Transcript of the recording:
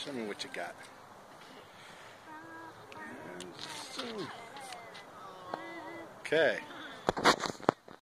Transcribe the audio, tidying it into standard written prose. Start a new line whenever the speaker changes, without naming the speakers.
Show me what you got. And zoom. Okay.